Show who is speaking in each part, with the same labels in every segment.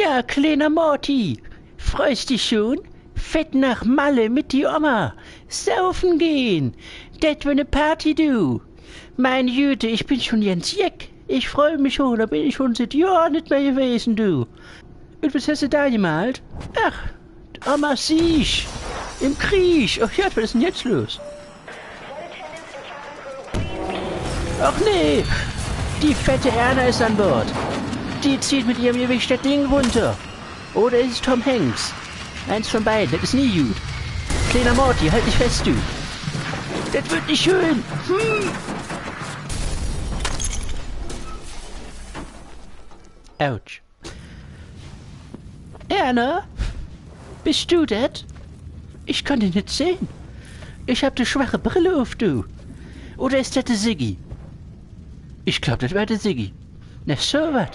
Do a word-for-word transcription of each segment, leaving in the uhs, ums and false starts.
Speaker 1: Ja, kleiner Morty, freust dich schon? Fett nach Malle mit die Oma. Saufen gehen. Det wär ne Party, du. Meine Güte, ich bin schon ganz jeck. Ich freue mich schon, da bin ich schon seit Jahren nicht mehr gewesen, du. Und was hast du da gemalt? Ach, Oma Sieg. Im Krieg. Ach ja, was ist denn jetzt los? Ach nee, die fette Erna ist an Bord. Die zieht mit ihrem Gewicht das Ding runter. Oder ist es Tom Hanks? Eins von beiden, das ist nie gut. Kleiner Morty, halt dich fest, du. Das wird nicht schön. Hm. Autsch. Erna? Bist du das? Ich kann dich nicht sehen. Ich hab die schwache Brille auf, du. Oder ist das der Siggi? Ich glaub, das war der Siggi. Na, so was.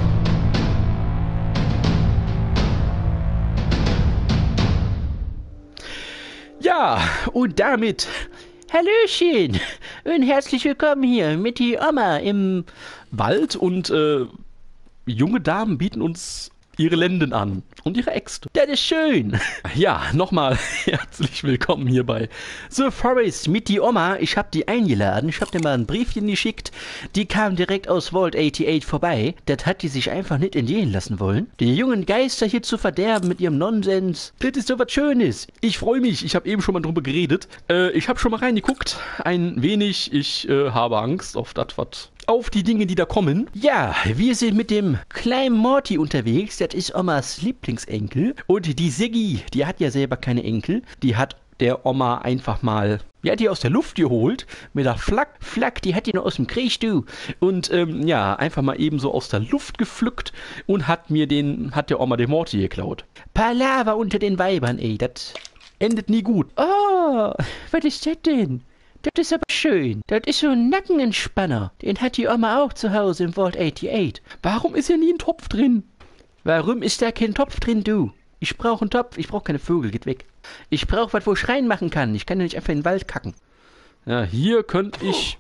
Speaker 1: Ja, und damit Hallöchen und herzlich willkommen hier mit die Oma im Wald und äh, junge Damen bieten uns ihre Lenden an und ihre Äxte. Das ist schön. Ja, nochmal herzlich willkommen hier bei The Forest mit die Oma. Ich habe die eingeladen, ich habe dir mal ein Briefchen geschickt. Die kam direkt aus Vault achtundachtzig vorbei. Das hat die sich einfach nicht entgehen lassen wollen. Die jungen Geister hier zu verderben mit ihrem Nonsens. Das ist so was Schönes. Ich freue mich, ich habe eben schon mal drüber geredet. Äh, ich habe schon mal reingeguckt. Ein wenig, ich äh, habe Angst auf das, was... auf die Dinge, die da kommen. Ja, wir sind mit dem kleinen Morty unterwegs. Das ist Omas Lieblingsenkel. Und die Siggi, die hat ja selber keine Enkel. Die hat der Oma einfach mal, die hat die aus der Luft geholt. Mit der Flack, Flack, die hat die noch aus dem Krieg, du. Und, ähm, ja, einfach mal eben so aus der Luft gepflückt und hat mir den, hat der Oma den Morty geklaut. Palaver unter den Weibern, ey. Das endet nie gut. Oh, was ist das denn? Das ist aber schön. Das ist so ein Nackenentspanner. Den hat die Oma auch zu Hause im Vault achtundachtzig. Warum ist hier nie ein Topf drin? Warum ist da kein Topf drin, du? Ich brauche einen Topf. Ich brauche keine Vögel. Geht weg. Ich brauche was, wo ich reinmachen kann. Ich kann ja nicht einfach in den Wald kacken. Ja, hier könnte ich...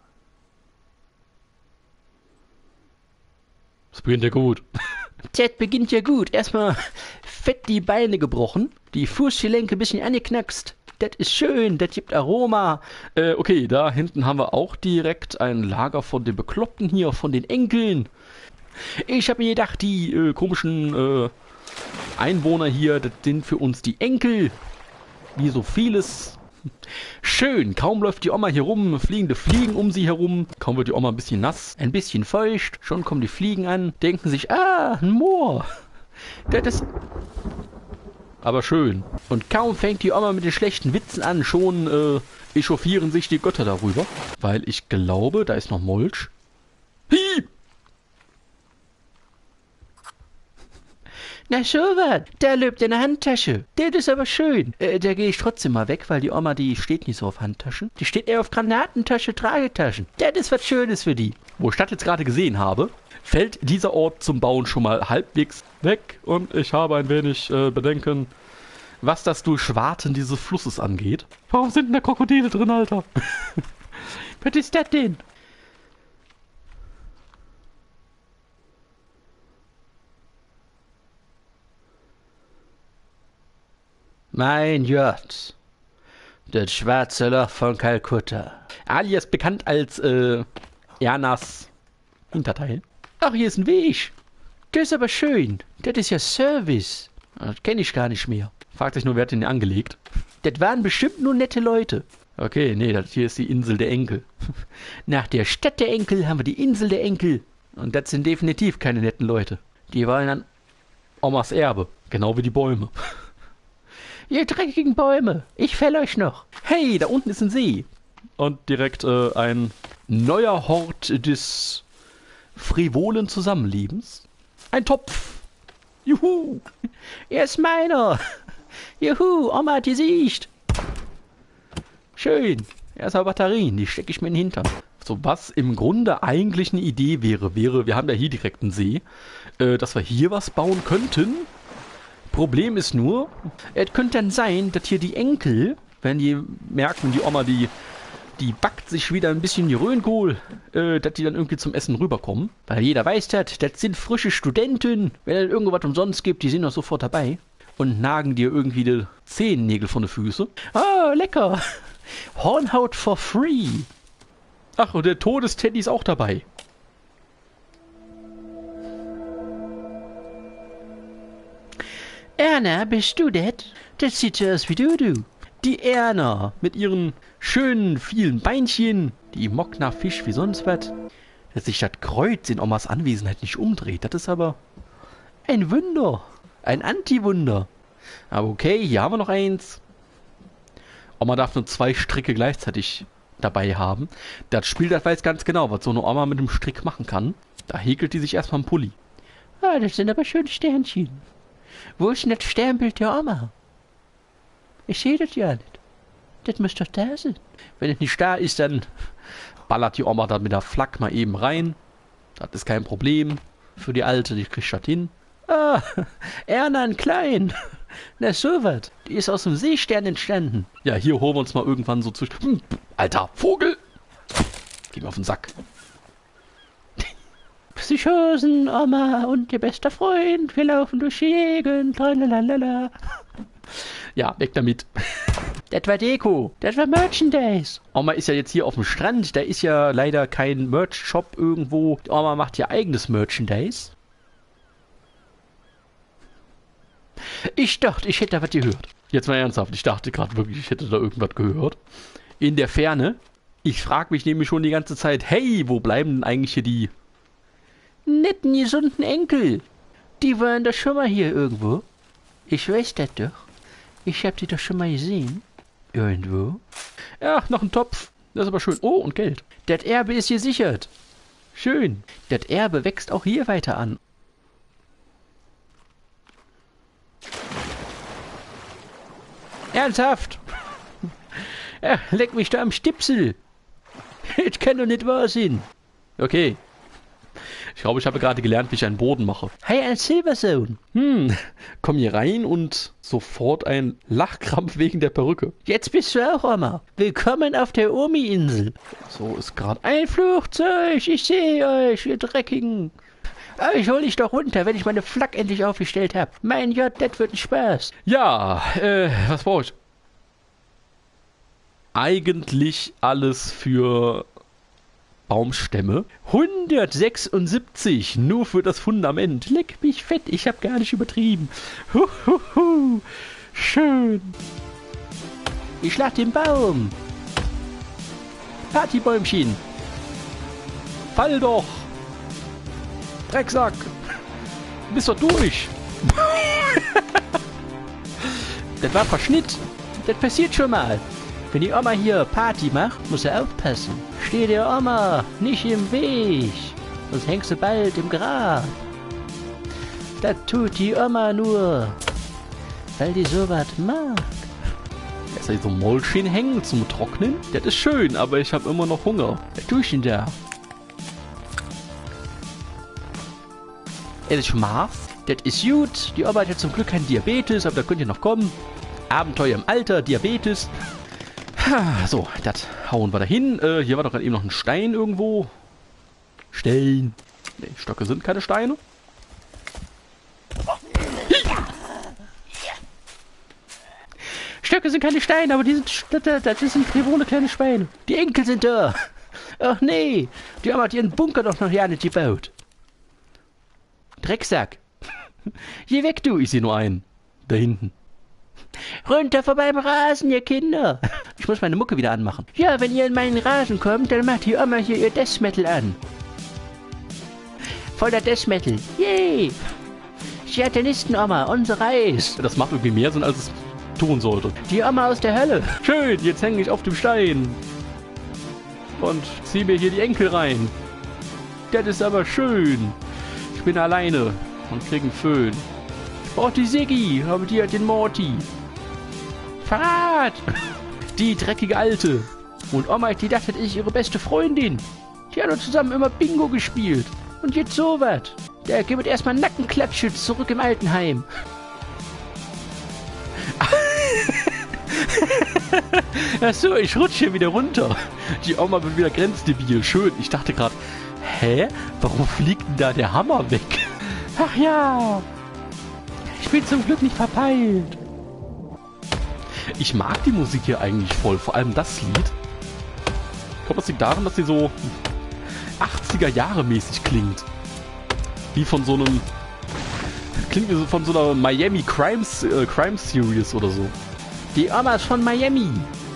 Speaker 1: Das beginnt ja gut. Das beginnt ja gut. Erstmal fett die Beine gebrochen. Die Fußgelenke ein bisschen angeknackst. Das ist schön, das gibt Aroma. Äh, okay, da hinten haben wir auch direkt ein Lager von den Bekloppten hier, von den Enkeln. Ich habe mir gedacht, die äh, komischen äh, Einwohner hier, das sind für uns die Enkel. Wie so vieles. Schön, kaum läuft die Oma hier rum, fliegende Fliegen um sie herum. Kaum wird die Oma ein bisschen nass, ein bisschen feucht. Schon kommen die Fliegen an, denken sich, ah, ein Moor. Das ist... aber schön. Und kaum fängt die Oma mit den schlechten Witzen an, schon äh, echauffieren sich die Götter darüber. Weil ich glaube, da ist noch Molch. Hi! Na so was, da löbt eine Handtasche. Das ist aber schön. Äh, da gehe ich trotzdem mal weg, weil die Oma, die steht nicht so auf Handtaschen. Die steht eher auf Granatentasche, Tragetaschen. Das ist was Schönes für die. Wo ich das jetzt gerade gesehen habe, fällt dieser Ort zum Bauen schon mal halbwegs weg. Und ich habe ein wenig äh, Bedenken, was das Durchwaten dieses Flusses angeht. Warum sind denn da Krokodile drin, Alter? Was ist das denn? Mein Gott. Das schwarze Loch von Kalkutta. Alias bekannt als äh, Ernas Hinterteil. Ach, hier ist ein Weg. Das ist aber schön. Das ist ja Service. Das kenne ich gar nicht mehr. Fragt sich nur, wer hat den angelegt? Das waren bestimmt nur nette Leute. Okay, nee, das hier ist die Insel der Enkel. Nach der Stadt der Enkel haben wir die Insel der Enkel. Und das sind definitiv keine netten Leute. Die wollen an Omas Erbe. Genau wie die Bäume. Ihr dreckigen Bäume, ich fäll euch noch. Hey, da unten ist ein See. Und direkt äh, ein neuer Hort des frivolen Zusammenlebens. Ein Topf. Juhu. Er ist meiner. Juhu, Oma hat die Sicht. Schön. Erstmal Batterien, die stecke ich mir in den Hintern. So, was im Grunde eigentlich eine Idee wäre, wäre, wir haben ja hier direkt einen See, äh, dass wir hier was bauen könnten. Problem ist nur, es könnte dann sein, dass hier die Enkel, wenn die merken, die Oma, die Die backt sich wieder ein bisschen die Röhnkohl, äh, dass die dann irgendwie zum Essen rüberkommen. Weil jeder weiß das, das sind frische Studenten. Wenn es irgendwas umsonst gibt, die sind doch sofort dabei. Und nagen dir irgendwie die Zehennägel von den Füßen. Ah, lecker. Hornhaut for free. Ach, und der Todesteddy ist auch dabei. Erna, bist du das? Das sieht so aus wie du, du. Die Erna mit ihren schönen, vielen Beinchen, die mockt nach Fisch wie sonst was. Dass sich das Kreuz in Omas Anwesenheit nicht umdreht, das ist aber ein Wunder. Ein Anti-Wunder. Aber okay, hier haben wir noch eins. Oma darf nur zwei Stricke gleichzeitig dabei haben. Das Spiel, das weiß ganz genau, was so eine Oma mit dem Strick machen kann. Da häkelt die sich erstmal einen Pulli. Ah, das sind aber schöne Sternchen. Wo ist denn das Sternbild der Oma? Ich sehe das ja nicht. Das müsste doch da sein. Wenn es nicht da ist, dann ballert die Oma da mit der Flak mal eben rein. Das ist kein Problem für die Alte, die kriegt das hin. Ah, Erna in klein. Na sowas. Die ist aus dem Seestern entstanden. Ja, hier holen wir uns mal irgendwann so zwischen... Hm, Alter, Vogel! Geh mir auf den Sack. Psychosen, Oma und ihr bester Freund. Wir laufen durch die Gegend. Lalalala. Ja, weg damit. Das war Deko. Das war Merchandise. Oma ist ja jetzt hier auf dem Strand. Da ist ja leider kein Merch-Shop irgendwo. Die Oma macht ja eigenes Merchandise. Ich dachte, ich hätte da was gehört. Jetzt mal ernsthaft. Ich dachte gerade wirklich, ich hätte da irgendwas gehört. In der Ferne. Ich frage mich nämlich schon die ganze Zeit, hey, wo bleiben denn eigentlich hier die netten, gesunden Enkel? Die waren doch schon mal hier irgendwo. Ich weiß das doch. Ich hab die doch schon mal gesehen. Irgendwo. Ja, noch ein Topf. Das ist aber schön. Oh, und Geld. Das Erbe ist gesichert. Schön. Das Erbe wächst auch hier weiter an. Ernsthaft? Ja, leck mich da am Stipsel. Das kann doch nicht wahr sein. Okay. Ich glaube, ich habe gerade gelernt, wie ich einen Boden mache. Hey, ein Silversohn. Hm, komm hier rein und sofort ein Lachkrampf wegen der Perücke. Jetzt bist du auch, Oma. Willkommen auf der Omi-Insel. So ist gerade ein Flugzeug. Ich sehe euch, ihr Dreckigen. Aber ich hol dich doch runter, wenn ich meine Flak endlich aufgestellt habe. Mein Gott, das wird ein Spaß. Ja, äh, was brauche ich? Eigentlich alles für Baumstämme. hundertsechsundsiebzig nur für das Fundament. Leck mich fett, ich habe gar nicht übertrieben. Huhuhu. Schön. Ich schlag den Baum. Partybäumchen. Fall doch. Drecksack. Bist doch durch. Das war Verschnitt. Das passiert schon mal. Wenn die Oma hier Party macht, muss er aufpassen. Steh der Oma nicht im Weg, sonst hängst du bald im Grab. Das tut die Oma nur, weil die sowas mag. Erst so ein Mäulchen hängen zum Trocknen, das ist schön, aber ich habe immer noch Hunger. Was tue ich denn da? Es ist Schmarf, das ist gut. Die Oma hat jetzt zum Glück keinen Diabetes, aber da könnt ihr noch kommen. Abenteuer im Alter, Diabetes. So, das hauen wir da hin. Äh, hier war doch gerade eben noch ein Stein irgendwo. Stein. Ne, Stöcke sind keine Steine. Stöcke sind keine Steine, aber die sind, das, das sind frivole kleine Schweine. Die Enkel sind da. Ach nee, die haben ihren Bunker doch noch ja nicht gebaut. Drecksack. Geh weg, du. Ich sehe nur einen. Da hinten. Runter vorbei im Rasen, ihr Kinder. Ich muss meine Mucke wieder anmachen. Ja, wenn ihr in meinen Rasen kommt, dann macht die Oma hier ihr Death Metal an. Voller Death Metal. Yay. Satanisten-Oma, unser Reis. Das macht irgendwie mehr Sinn, als es tun sollte. Die Oma aus der Hölle. Schön, jetzt hänge ich auf dem Stein. Und zieh mir hier die Enkel rein. Das ist aber schön. Ich bin alleine und krieg einen Föhn. Ich brauch die Siggi, aber die hat den Morty. Verrat! Die dreckige Alte. Und Oma, die dachte, ich ihre beste Freundin. Die haben zusammen immer Bingo gespielt. Und jetzt sowas. Der gibt erstmal Nackenklatsche zurück im Altenheim. Achso, ich rutsche hier wieder runter. Die Oma wird wieder grenzdebil. Schön. Ich dachte gerade, hä? Warum fliegt denn da der Hammer weg? Ach ja. Ich bin zum Glück nicht verpeilt. Ich mag die Musik hier eigentlich voll. Vor allem das Lied. Ich glaube, das liegt daran, dass sie so achtziger Jahre mäßig klingt. Wie von so einem... Klingt wie so von so einer Miami Crimes, äh, Crime Series oder so. Die Omas von Miami.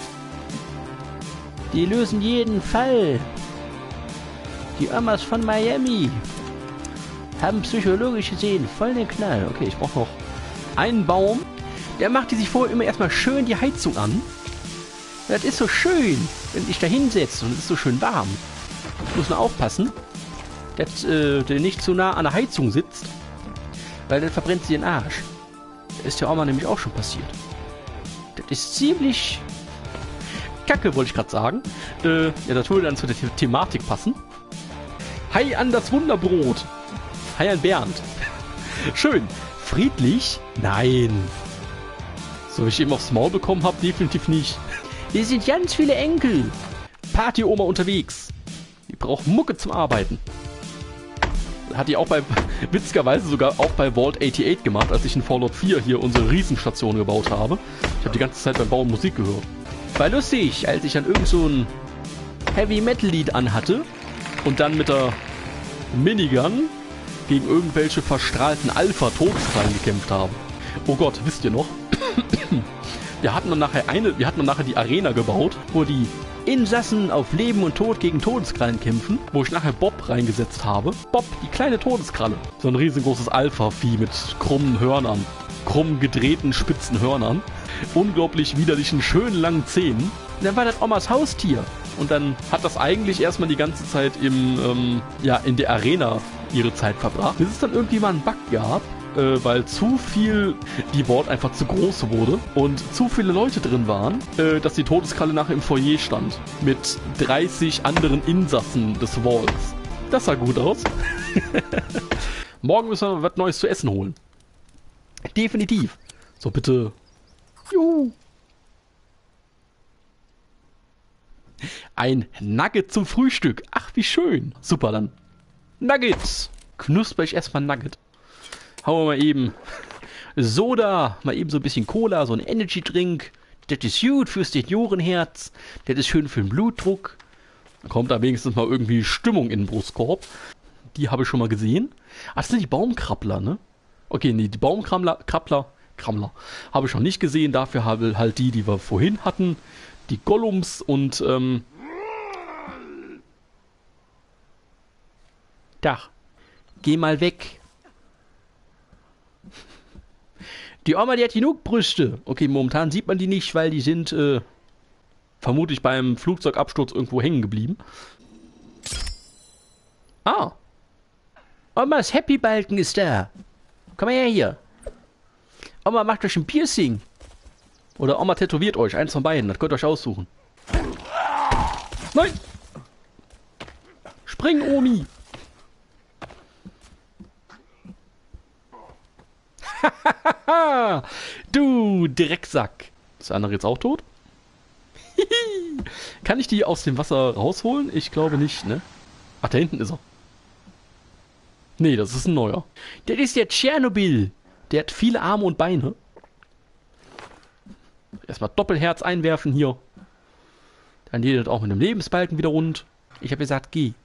Speaker 1: Die lösen jeden Fall. Die Omas von Miami. Haben psychologisch gesehen voll den Knall. Okay, ich brauche noch einen Baum. Der macht die sich vorher immer erstmal schön die Heizung an. Das ist so schön, wenn ich da hinsetze und es ist so schön warm. Ich muss nur aufpassen, dass äh, der nicht zu nah an der Heizung sitzt. Weil dann verbrennt sie den Arsch. Das ist der Oma nämlich auch schon passiert. Das ist ziemlich kacke, wollte ich gerade sagen. Äh, ja, das würde dann zu der The Thematik passen. Hi an das Wunderbrot. Hi an Bernd. Schön. Friedlich? Nein. So, wie ich eben aufs Maul bekommen habe, definitiv nicht. Hier sind ganz viele Enkel. Party-Oma unterwegs. Die braucht Mucke zum Arbeiten. Hat die auch bei, witzigerweise sogar auch bei Vault achtundachtzig gemacht, als ich in Fallout vier hier unsere Riesenstation gebaut habe. Ich habe die ganze Zeit beim Bauen Musik gehört. War lustig, als ich dann irgend so ein Heavy-Metal-Lied anhatte und dann mit der Minigun gegen irgendwelche verstrahlten Alpha-Todeskrallen gekämpft habe. Oh Gott, wisst ihr noch? Wir hatten dann nachher eine, wir hatten dann nachher die Arena gebaut, wo die Insassen auf Leben und Tod gegen Todeskrallen kämpfen, wo ich nachher Bob reingesetzt habe. Bob, die kleine Todeskralle. So ein riesengroßes Alpha-Vieh mit krummen Hörnern. Krumm gedrehten, spitzen Hörnern. Unglaublich widerlichen, schönen langen Zähnen. Und dann war das Omas Haustier. Und dann hat das eigentlich erstmal die ganze Zeit im, ähm, ja, in der Arena ihre Zeit verbracht. Bis es dann irgendwie mal einen Bug gab, äh, weil zu viel, die Vault einfach zu groß wurde und zu viele Leute drin waren, äh, dass die Todeskralle nachher im Foyer stand. Mit dreißig anderen Insassen des Vaults. Das sah gut aus. Morgen müssen wir was Neues zu essen holen. Definitiv. So, bitte. Juhu. Ein Nugget zum Frühstück. Ach, wie schön. Super, dann. Nuggets. Knusper ich erstmal Nugget. Hauen wir mal eben Soda, mal eben so ein bisschen Cola, so ein Energy-Drink. Das ist gut fürs Seniorenherz. Das ist schön für den Blutdruck. Dann kommt da wenigstens mal irgendwie Stimmung in den Brustkorb. Die habe ich schon mal gesehen. Ah, das sind die Baumkrabbler, ne? Okay, nee, die Baumkrabbler, Krabbler, Krabbler, habe ich noch nicht gesehen. Dafür habe halt die, die wir vorhin hatten. Die Gollums und, ähm... Dach. Geh mal weg. Die Oma, die hat genug Brüste. Okay, momentan sieht man die nicht, weil die sind, äh, vermutlich beim Flugzeugabsturz irgendwo hängen geblieben. Ah. Omas Happy-Balken ist da. Komm mal her hier. Oma macht euch ein Piercing. Oder Oma tätowiert euch. Eins von beiden. Das könnt ihr euch aussuchen. Nein! Spring, Omi! Du Drecksack. Ist der andere jetzt auch tot? Kann ich die aus dem Wasser rausholen? Ich glaube nicht, ne? Ach, da hinten ist er. Nee, das ist ein neuer. Der ist der Tschernobyl. Der hat viele Arme und Beine. Erstmal Doppelherz einwerfen hier. Dann geht das auch mit dem Lebensbalken wieder rund. Ich habe gesagt, geh.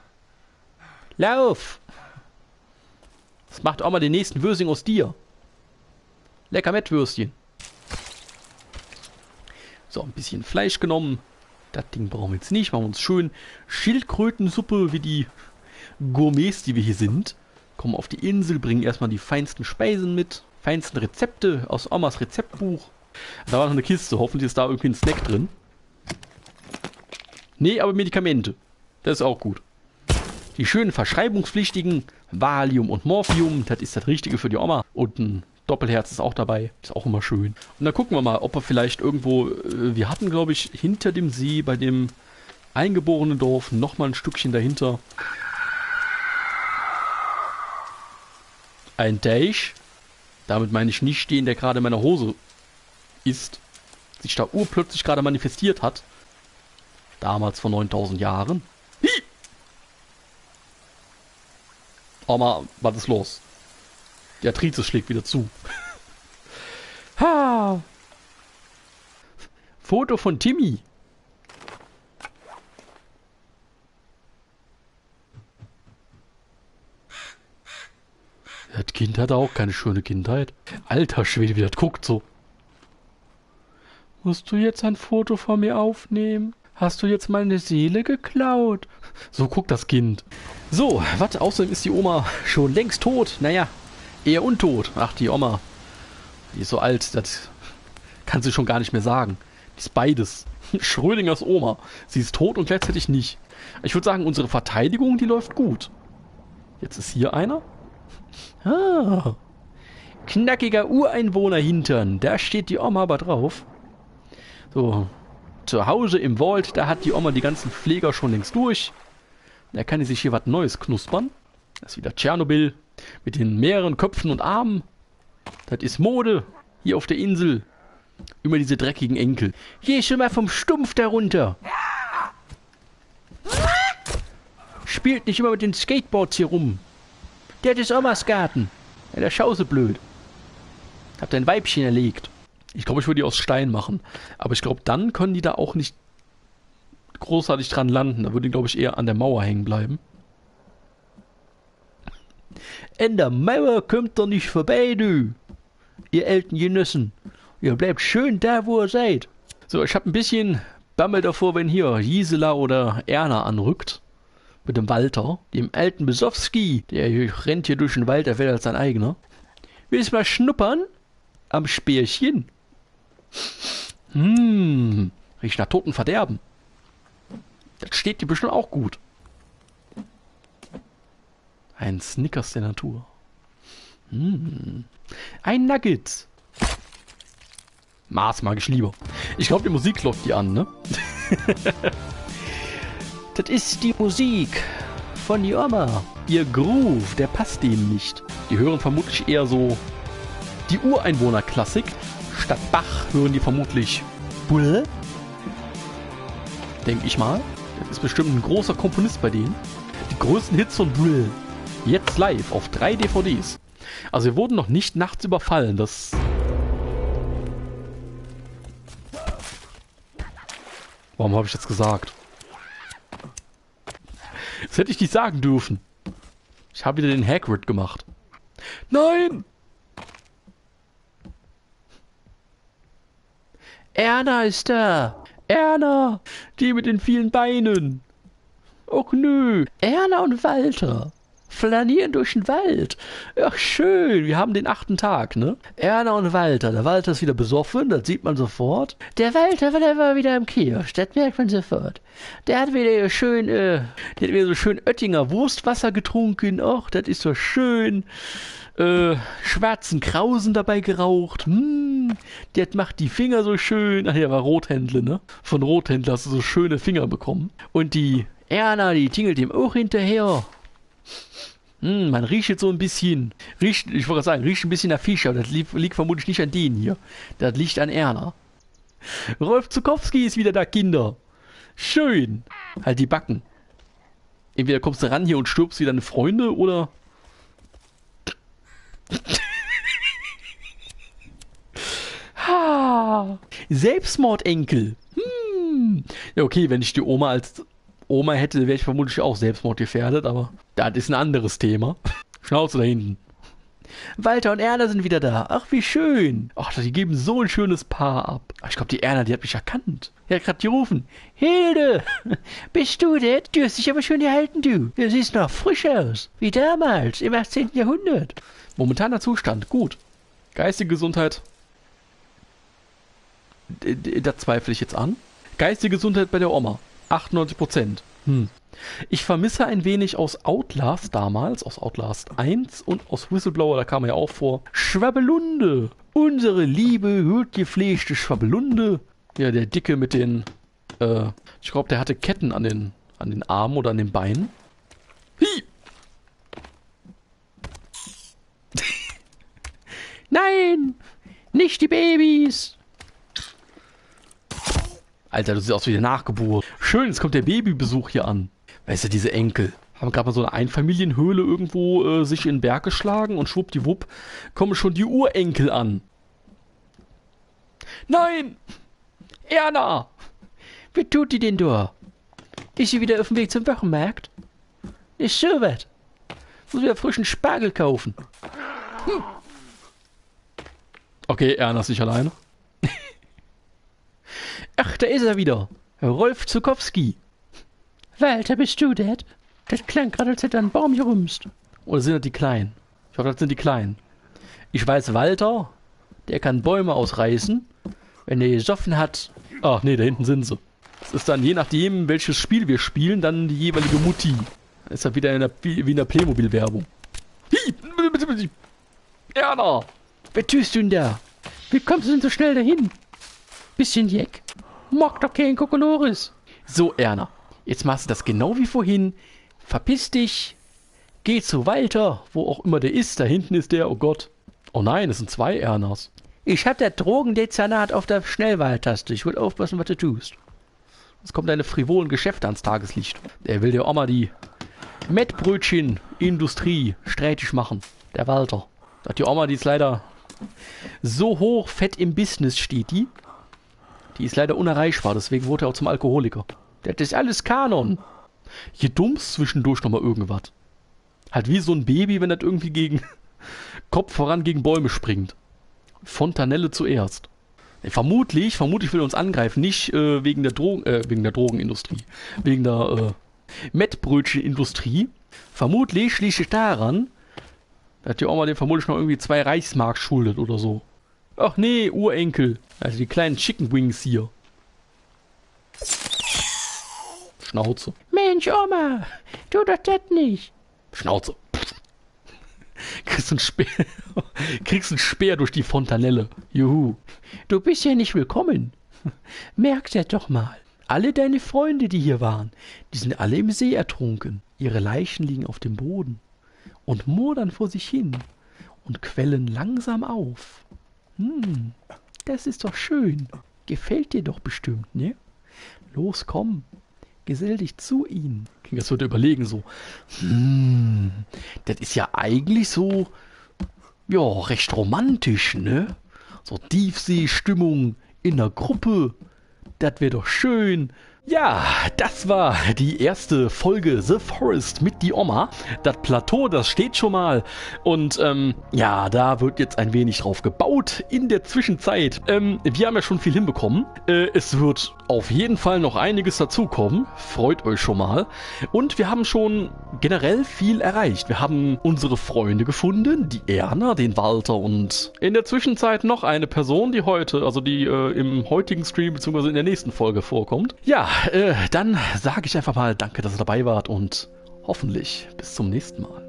Speaker 1: Lauf! Das macht auch mal den nächsten Würsing aus dir. Lecker Mettwürstchen. So, ein bisschen Fleisch genommen. Das Ding brauchen wir jetzt nicht. Machen wir uns schön Schildkrötensuppe wie die Gourmets, die wir hier sind. Kommen auf die Insel, bringen erstmal die feinsten Speisen mit. Feinsten Rezepte aus Omas Rezeptbuch. Da war noch eine Kiste. Hoffentlich ist da irgendwie ein Snack drin. Nee, aber Medikamente. Das ist auch gut. Die schönen verschreibungspflichtigen Valium und Morphium. Das ist das Richtige für die Oma. Und ein Doppelherz ist auch dabei. Ist auch immer schön. Und dann gucken wir mal, ob wir vielleicht irgendwo... Äh, wir hatten, glaube ich, hinter dem See bei dem eingeborenen Dorf nochmal ein Stückchen dahinter ein Teich. Damit meine ich nicht den, der gerade in meiner Hose ist. sich da urplötzlich gerade manifestiert hat. Damals vor neuntausend Jahren. Hi! Oma, was ist los? Die Arthritis schlägt wieder zu. Ha! Foto von Timmy. Das Kind hatte auch keine schöne Kindheit. Alter Schwede, wie das guckt so. Musst du jetzt ein Foto von mir aufnehmen? Hast du jetzt meine Seele geklaut? So guckt das Kind. So, was? Außerdem ist die Oma schon längst tot. Naja, eher untot. Ach, die Oma. Die ist so alt, das kann sie schon gar nicht mehr sagen. Die ist beides. Schrödingers Oma. Sie ist tot und gleichzeitig nicht. Ich würde sagen, unsere Verteidigung, die läuft gut. Jetzt ist hier einer. Ah. Knackiger Ureinwohner-Hintern. Da steht die Oma aber drauf. So. Zu Hause im Vault, da hat die Oma die ganzen Pfleger schon längst durch. Da kann die sich hier was Neues knuspern. Das ist wieder Tschernobyl. Mit den mehreren Köpfen und Armen. Das ist Mode. Hier auf der Insel. Immer diese dreckigen Enkel. Geh schon mal vom Stumpf darunter. Spielt nicht immer mit den Skateboards hier rum. Der hat ist Omas Garten. Ja, der Schause blöd. Hab dein Weibchen erlegt. Ich glaube, ich würde die aus Stein machen. Aber ich glaube, dann können die da auch nicht großartig dran landen. Da würden die, glaube ich, eher an der Mauer hängen bleiben. An der Mauer kommt ihr nicht vorbei, du. Ihr alten Genüssen. Ihr bleibt schön da, wo ihr seid. So, ich habe ein bisschen Bammel davor, wenn hier Gisela oder Erna anrückt. Mit dem Walter. Dem alten Besowski. Der rennt hier durch den Wald, der wird als sein eigener. Willst du mal schnuppern? Am Speerchen. Hm. Riecht nach toten Verderben. Das steht dir bestimmt auch gut. Ein Snickers der Natur. Hm. Ein Nugget. Mars mag ich lieber. Ich glaube, die Musik läuft die an, ne? Das ist die Musik von die Oma. Ihr Groove, der passt denen nicht. Die hören vermutlich eher so die Ureinwohner-Klassik. Statt Bach hören die vermutlich Bull. Denke ich mal. Das ist bestimmt ein großer Komponist bei denen. Die größten Hits von Bull. Jetzt live auf drei D V Ds. Also wir wurden noch nicht nachts überfallen. Das... Warum habe ich das gesagt? Das hätte ich nicht sagen dürfen. Ich habe wieder den Hagrid gemacht. Nein! Erna ist da. Erna, die mit den vielen Beinen. Och nö. Erna und Walter flanieren durch den Wald. Ach schön, wir haben den achten Tag, ne? Erna und Walter. Der Walter ist wieder besoffen, das sieht man sofort. Der Walter, der war wieder im Kiosk, das merkt man sofort. Der hat wieder schön, äh, der hat wieder so schön Oettinger Wurstwasser getrunken. Och, das ist so schön. Äh, schwarzen Krausen dabei geraucht. Hm, das macht die Finger so schön. Ach, der war Rothändler, ne? Von Rothändler hast du so schöne Finger bekommen. Und die Erna, die tingelt ihm auch hinterher. Hm, man riecht jetzt so ein bisschen. Riecht, ich wollte gerade sagen, riecht ein bisschen nach Fisch, aber das liegt, liegt vermutlich nicht an denen hier. Das liegt an Erna. Rolf Zukowski ist wieder da, Kinder. Schön. Halt die Backen. Entweder kommst du ran hier und stirbst wie deine Freunde, oder... ha, Selbstmordenkel. Hm. Ja, okay, wenn ich die Oma als Oma hätte, wäre ich vermutlich auch selbstmordgefährdet, aber das ist ein anderes Thema. Schnauze da hinten. Walter und Erna sind wieder da. Ach, wie schön. Ach, die geben so ein schönes Paar ab. Ach, ich glaube, die Erna, die hat mich erkannt. Die hat gerade gerufen. Hilde, bist du das? Du hast dich aber schön gehalten, du. Du siehst noch frisch aus. Wie damals, im achtzehnten Jahrhundert. Momentaner Zustand, gut. Geistige Gesundheit. Da zweifle ich jetzt an. Geistige Gesundheit bei der Oma. achtundneunzig Prozent. Hm. Ich vermisse ein wenig aus Outlast damals, aus Outlast eins und aus Whistleblower, da kam er ja auch vor. Schwabbelunde. Unsere liebe, gut gepflegte Schwabbelunde. Ja, der Dicke mit den, äh, ich glaube, der hatte Ketten an den, an den Armen oder an den Beinen. Hi! Nein! Nicht die Babys! Alter, du siehst aus wie eine Nachgeburt. Schön, jetzt kommt der Babybesuch hier an. Weißt du, diese Enkel haben gerade mal so eine Einfamilienhöhle irgendwo äh, sich in den Berg geschlagen und schwuppdiwupp kommen schon die Urenkel an. Nein! Erna! Wie tut die denn da? Ist sie wieder auf dem Weg zum Wochenmarkt? Ist so was. Muss wieder frischen Spargel kaufen. Hm. Okay, Erna ist nicht alleine. Ach, da ist er wieder. Rolf Zukowski. Walter, bist du das? Das klang gerade, als hätte er einen Baum gerumst. Oder sind das die Kleinen? Ich hoffe, das sind die Kleinen. Ich weiß, Walter, der kann Bäume ausreißen. Wenn der gesoffen hat... Ach nee, da hinten sind sie. Das ist dann, je nachdem, welches Spiel wir spielen, dann die jeweilige Mutti. Das ist ja wieder in der, wie in der Playmobil-Werbung. Erna! Wer tust du denn da? Wie kommst du denn so schnell dahin? Bisschen Jeck. Mock doch kein Kokolores. So, Erna. Jetzt machst du das genau wie vorhin. Verpiss dich. Geh zu Walter, wo auch immer der ist. Da hinten ist der, oh Gott. Oh nein, es sind zwei Ernas. Ich hab der Drogendezernat auf der Schnellwahltaste. Ich will aufpassen, was du tust. Jetzt kommt deine frivolen Geschäfte ans Tageslicht. Der will der Oma die Mettbrötchen-Industrie strätig machen. Der Walter. Sagt die Oma, die ist leider so hoch fett im Business steht die. Die ist leider unerreichbar, deswegen wurde er auch zum Alkoholiker. Das ist alles Kanon. Hier dummst zwischendurch nochmal irgendwas. Halt wie so ein Baby, wenn das irgendwie gegen Kopf voran gegen Bäume springt. Fontanelle zuerst. Nee, vermutlich, vermutlich will er uns angreifen, nicht äh, wegen der Drogen, äh, wegen der Drogenindustrie, wegen der äh, Mettbrötchenindustrie. Vermutlich schließe ich daran, dass die Oma dem vermutlich noch irgendwie zwei Reichsmark schuldet oder so. Ach nee, Urenkel. Also die kleinen Chicken Wings hier. Schnauze. Mensch, Oma, tu doch das nicht. Schnauze. Kriegst einen Speer, kriegst einen Speer durch die Fontanelle. Juhu. Du bist ja nicht willkommen. Merk das doch mal. Alle deine Freunde, die hier waren, die sind alle im See ertrunken. Ihre Leichen liegen auf dem Boden und modern vor sich hin und quellen langsam auf. Hm, das ist doch schön. Gefällt dir doch bestimmt, ne? Los, komm. Gesell dich zu ihnen. Das wird er überlegen so. Hm, das ist ja eigentlich so, ja, recht romantisch, ne? So Tiefseestimmung in der Gruppe. Das wäre doch schön. Ja, das war die erste Folge The Forest mit die Oma. Das Plateau, das steht schon mal. Und ähm, ja, da wird jetzt ein wenig drauf gebaut in der Zwischenzeit. Ähm, wir haben ja schon viel hinbekommen. Äh, es wird auf jeden Fall noch einiges dazukommen. Freut euch schon mal. Und wir haben schon generell viel erreicht. Wir haben unsere Freunde gefunden, die Erna, den Walter und in der Zwischenzeit noch eine Person, die heute, also die äh, im heutigen Stream bzw. in der nächsten Folge vorkommt. Ja, Äh, dann sage ich einfach mal danke, dass ihr dabei wart und hoffentlich bis zum nächsten Mal.